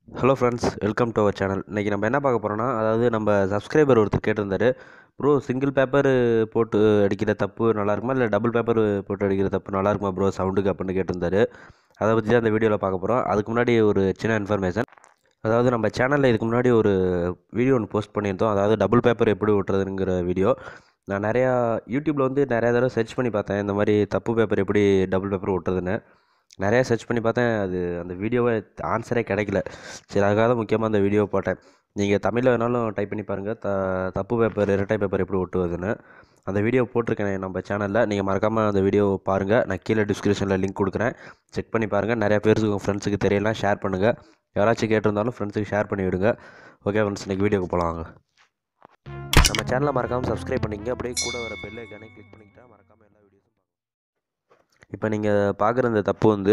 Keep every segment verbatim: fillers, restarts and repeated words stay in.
Hello friends, welcome to our channel. இன்றைக்கி நம்ம என்ன பார்க்க போகிறோன்னா, அதாவது நம்ம சப்ஸ்கிரைபர் ஒருத்தர் கேட்டிருந்தாரு, ப்ரோ சிங்கிள் பேப்பர் போட்டு அடிக்கிற தப்பு நல்லா இருக்குமா, இல்லை டபுள் பேப்பர் போட்டு அடிக்கிற தப்பு நல்லா இருக்குமா ப்ரோ சவுண்டுக்கு அப்படின்னு கேட்டிருந்தாரு. அதை பற்றி தான் அந்த வீடியோவில் பார்க்க போகிறோம். அதுக்கு முன்னாடி ஒரு சின்ன இன்ஃபர்மேஷன். அதாவது நம்ம சேனலில் இதுக்கு முன்னாடி ஒரு வீடியோ ஒன்று போஸ்ட் பண்ணியிருந்தோம். அதாவது டபுள் பேப்பர் எப்படி ஓட்டுறதுங்கிற வீடியோ. நான் நிறையா யூடியூப்பில் வந்து நிறையா தடவை சர்ச் பண்ணி பார்த்தேன், இந்த மாதிரி தப்பு பேப்பர் எப்படி டபுள் பேப்பர் ஓட்டுறதுன்னு. நிறையா சர்ச் பண்ணி பார்த்தேன், அது அந்த வீடியோவை ஆன்சரே கிடைக்கல. சரி, அதுக்காக தான் முக்கியமாக அந்த வீடியோவை போட்டேன். நீங்கள் தமிழில் வேணாலும் டைப் பண்ணி பாருங்கள், த தப்பு பேப்பர் இரட்டை பேப்பர் எப்படி ஒட்டுவதுன்னு. அந்த வீடியோ போட்டிருக்கேன் நம்ம சேனலில். நீங்கள் மறக்காமல் அந்த வீடியோ பாருங்கள். நான் கீழே டிஸ்கிரிப்ஷனில் லிங்க் கொடுக்குறேன், செக் பண்ணி பாருங்கள். நிறையா பேருக்கு உங்கள் ஃப்ரெண்ட்ஸுக்கு தெரியலாம், ஷேர் பண்ணுங்கள். யாராச்சும் கேட்டிருந்தாலும் ஃப்ரெண்ட்ஸுக்கு ஷேர் பண்ணி விடுங்க. ஓகே ஃப்ரெண்ட்ஸ், இன்றைக்கி வீடியோக்கு போகலாம். நம்ம சேனலை மறக்காமல் சப்ஸ்கிரைப் பண்ணிங்க, அப்படியே கூட வர பெல் ஐக்கானே கிளிக் பண்ணிக்கிட்டா மறக்காமல் எல்லா வீடியோஸும் பார்க்கலாம். இப்போ நீங்கள் பார்க்குற இந்த தப்பு வந்து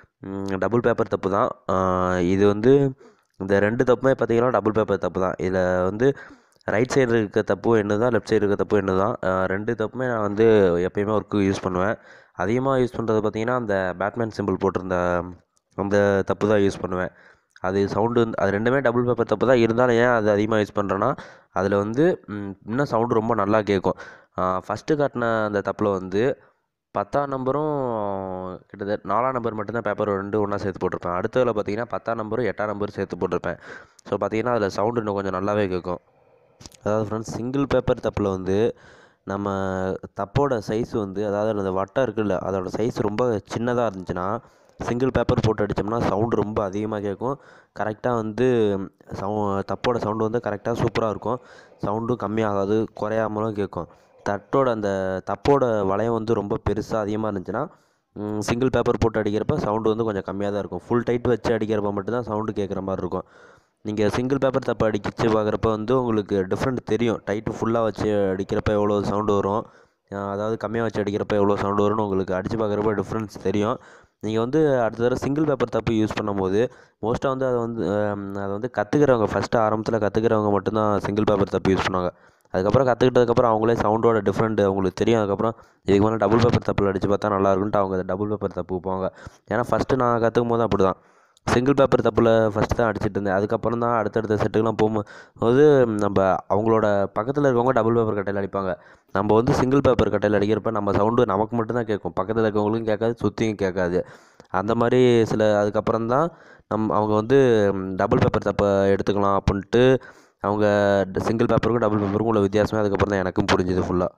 டபுள் பேப்பர் தப்பு தான். இது வந்து இந்த ரெண்டு தப்புமே பார்த்தீங்கன்னா டபுள் பேப்பர் தப்பு தான். இதில் வந்து ரைட் சைடு இருக்க தப்பும் என்ன தான், லெஃப்ட் சைடு இருக்க தப்பும் என்ன தான். ரெண்டு தப்புமே நான் வந்து எப்போயுமே ஒர்க்கு யூஸ் பண்ணுவேன். அதிகமாக யூஸ் பண்ணுறது பார்த்தீங்கன்னா அந்த பேட்மேன் சிம்பிள் போட்டிருந்த அந்த தப்பு தான் யூஸ் பண்ணுவேன். அது சவுண்டு வந்து அது ரெண்டுமே டபுள் பேப்பர் தப்பு தான். இருந்தாலும் ஏன் அது அதிகமாக யூஸ் பண்ணுறேன்னா, அதில் வந்து இன்னும் சவுண்டு ரொம்ப நல்லா கேட்கும். ஃபஸ்ட்டு காட்டின அந்த தப்பில் வந்து பத்தாம் நம்பரும் கிட்டத்தட்ட நாலாம் நம்பர் மட்டும்தான் பேப்பர் ரெண்டு ஒன்றா சேர்த்து போட்டிருப்பேன். அடுத்ததில் பார்த்தீங்கன்னா பத்தாம் நம்பரும் எட்டாம் நம்பரும் சேர்த்து போட்டிருப்பேன். ஸோ பார்த்தீங்கன்னா அதில் சவுண்டு இன்னும் கொஞ்சம் நல்லாவே கேட்கும். அதாவது ஃப்ரெண்ட்ஸ், சிங்கிள் பேப்பர் தப்பில் வந்து நம்ம தப்போட சைஸ் வந்து, அதாவது அந்த வட்டம் இருக்குல்ல, அதோட சைஸ் ரொம்ப சின்னதாக இருந்துச்சுன்னா சிங்கிள் பேப்பர் போட்டு அடித்தோம்னா சவுண்டு ரொம்ப அதிகமாக கேட்கும். கரெக்டாக வந்து சவு தப்போட சவுண்டு வந்து கரெக்டாக சூப்பராக இருக்கும். சவுண்டும் கம்மியாகாது, குறையாமலும் கேட்கும். தட்டோட அந்த தப்போட வளையம் வந்து ரொம்ப பெருசாக அதிகமாக இருந்துச்சுன்னா சிங்கிள் பேப்பர் போட்டு அடிக்கிறப்ப சவுண்டு வந்து கொஞ்சம் கம்மியாக தான் இருக்கும். ஃபுல் டைட் வச்சு அடிக்கிறப்ப மட்டும்தான் சவுண்டு கேட்குற மாதிரி இருக்கும். நீங்கள் சிங்கிள் பேப்பர் தப்பு அடிச்சு பார்க்குறப்ப வந்து உங்களுக்கு டிஃப்ரெண்ட் தெரியும். டைட்டு ஃபுல்லாக வச்சு அடிக்கிறப்ப எவ்வளோ சவுண்டு வரும், அதாவது கம்மியாக வச்சு அடிக்கிறப்ப எவ்வளோ சவுண்டு வரும்னு உங்களுக்கு அடித்து பார்க்குறப்ப டிஃப்ரென்ஸ் தெரியும். நீங்கள் வந்து அடுத்த தடவை சிங்கிள் பேப்பர் தப்பு யூஸ் பண்ணும்போது மோஸ்ட்டாக வந்து அதை வந்து அதை வந்து கற்றுக்கிறவங்க, ஃபஸ்ட்டு ஆரம்பத்தில் கற்றுக்கிறவங்க மட்டும்தான் சிங்கிள் பேப்பர் தப்பு யூஸ் பண்ணுவாங்க. அதுக்கப்புறம் கற்றுக்கிட்டதுக்கப்புறம் அவங்களே சவுண்டோட டிஃப்ரெண்ட் அவங்களுக்கு தெரியும். அதுக்கப்புறம் இதுக்கு மேலே டபுள் பேப்பர் தப்பில் அடித்து பார்த்தா நல்லா இருக்குன்ட்டு அவங்க டபுள் பேப்பர் தப்பு போவாங்க. ஏன்னா ஃபஸ்ட்டு நான் கற்றுக்கும் போது அப்படி தான் சிங்கிள் பேப்பர் தப்பில் ஃபஸ்ட்டு தான் அடிச்சுட்டு இருந்தேன். அதுக்கப்புறம் தான் அடுத்தடுத்த செட்டுக்கெலாம் போகும்போது நம்ம அவங்களோட பக்கத்தில் இருக்கவங்க டபுள் பேப்பர் கட்டையில் அடிப்பாங்க. நம்ம வந்து சிங்கிள் பேப்பர் கட்டையில் அடிக்கிறப்ப நம்ம சவுண்டு நமக்கு மட்டும்தான் கேட்கும், பக்கத்தில் இருக்கவங்களுக்கும் கேட்காது, சுற்றியும் கேட்காது. அந்த மாதிரி சில அதுக்கப்புறம் தான் நம் அவங்க வந்து டபுள் பேப்பர் தப்பை எடுத்துக்கலாம் அப்படின்ட்டு அவங்க சிங்கிள் பேப்பருக்கும் டபுள் பேப்பருக்கும் உள்ள வித்தியாசமே அதுக்கப்புறம் தான் எனக்கும் புரிஞ்சுது ஃபுல்லாக.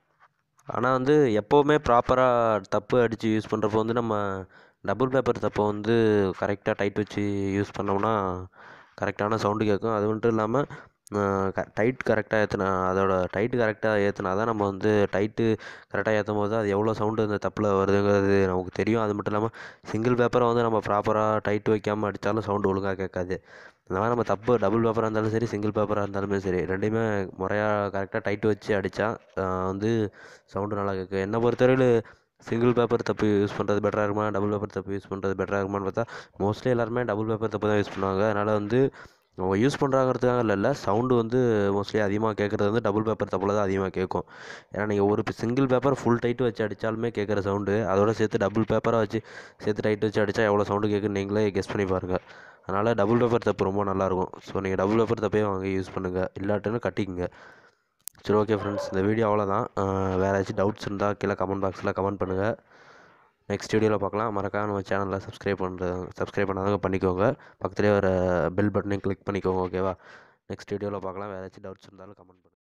ஆனால் வந்து எப்போவுமே ப்ராப்பராக தப்பு அடித்து யூஸ் பண்ணுறப்போ வந்து நம்ம டபுள் பேப்பர் தப்பை வந்து கரெக்டாக டைட் வச்சு யூஸ் பண்ணோம்னா கரெக்டான சவுண்டு கேட்கும். அது மட்டும் இல்லாமல் க டைட் கரெக்டாக ஏற்றினா, அதோட டைட்டு கரெக்டாக ஏற்றினா தான் நம்ம வந்து டைட்டு கரெக்டாக ஏற்றும் போது அது எவ்வளோ சவுண்டு இந்த தப்பில் வருதுங்கிறது நமக்கு தெரியும். அது மட்டும் இல்லாமல் சிங்கிள் பேப்பரை வந்து நம்ம ப்ராப்பராக டைட்டு வைக்காமல் அடித்தாலும் சவுண்டு ஒழுங்காக கேட்காது. இந்த மாதிரி நம்ம தப்பு டபுள் பேப்பராக இருந்தாலும் சரி, சிங்கிள் பேப்பராக இருந்தாலுமே சரி, ரெண்டையுமே முறையாக கரெக்டாக டைட்டு வச்சு அடித்தா வந்து சவுண்டு நல்லா கேட்கும். என்னை பொறுத்தவரையில் சிங்கிள் பேப்பர் தப்பு யூஸ் பண்ணுறது பெட்டராக இருக்குமா, டபுள் பேப்பர் தப்பு யூஸ் பண்ணுறது பெட்டராக இருக்குமான்னு பார்த்தா மோஸ்ட்லி எல்லாருமே டபுள் பேப்பர் தப்பு தான் யூஸ் பண்ணுவாங்க. அதனால் வந்து அவங்க யூஸ் பண்ணுறாங்கிறதுக்காக இல்லை இல்லை சவுண்டு வந்து மோஸ்ட்லி அதிகமாக கேட்குறது வந்து டபுள் பேப்பர் தப்பில் தான் அதிகமாக கேட்கும். ஏன்னா நீங்கள் ஒரு சிங்கிள் பேப்பர் ஃபுல் டைட்டு வச்சு அடித்தாலுமே கேட்குற சவுண்டு, அதோட சேர்த்து டபுள் பேப்பராக வச்சு சேர்த்து டைட்டு வச்சு அடித்தா எவ்வளோ சவுண்டு கேட்குன்னு நீங்களே கெஸ் பண்ணி பாருங்கள். அதனால் டபுள் பேப்பர் தப்பு ரொம்ப நல்லாயிருக்கும். ஸோ நீங்கள் டபுள் பேப்பர் தப்பே வாங்க யூஸ் பண்ணுங்கள், இல்லாட்டுன்னு கட்டிக்குங்க. சரி, ஓகே ஃப்ரெண்ட்ஸ், இந்த வீடியோ அவ்வளோதான். வேறு ஏதாச்சும் டவுட்ஸ் இருந்தால் கீழே கமெண்ட் பாக்ஸில் கமெண்ட் பண்ணுங்கள். நெக்ஸ்ட் வீடியோவில் பார்க்கலாம். மறக்காம நம்ம சேனலில் சப்ஸ்கிரைப் பண்ணுறது சப்ஸ்கிரைப் பண்ணாதவங்க பண்ணிக்கோங்க. பக்கத்துலேயே வர பெல் பட்டனையும் கிளிக் பண்ணிக்கோங்க. ஓகேவா? நெக்ஸ்ட் வீடியோவில் பார்க்கலாம். வேறு ஏதாச்சும் டவுட்ஸ் இருந்தாலும் கமெண்ட் பண்ணுங்கள்.